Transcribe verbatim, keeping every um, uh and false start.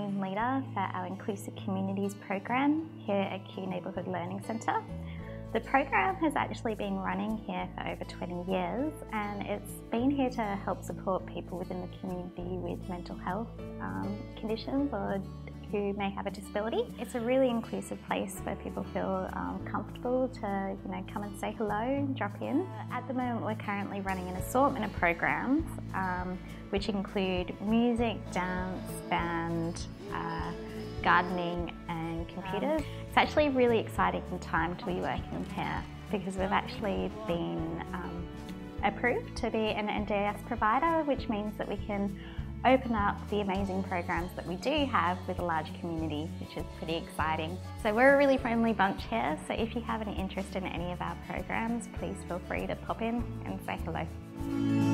team leader for our Inclusive Communities program here at Kew Neighbourhood Learning Centre. The program has actually been running here for over twenty years, and it's been here to help support people within the community with mental health um, conditions or who may have a disability. It's a really inclusive place where people feel um, comfortable to you know, come and say hello, drop in. At the moment we're currently running an assortment of programs um, which include music, dance, band, uh, gardening and computers. It's actually a really exciting time to be working here because we've actually been um, approved to be an N D I S provider, which means that we can open up the amazing programs that we do have with a large community, which is pretty exciting. So we're a really friendly bunch here, so if you have any interest in any of our programs, please feel free to pop in and say hello.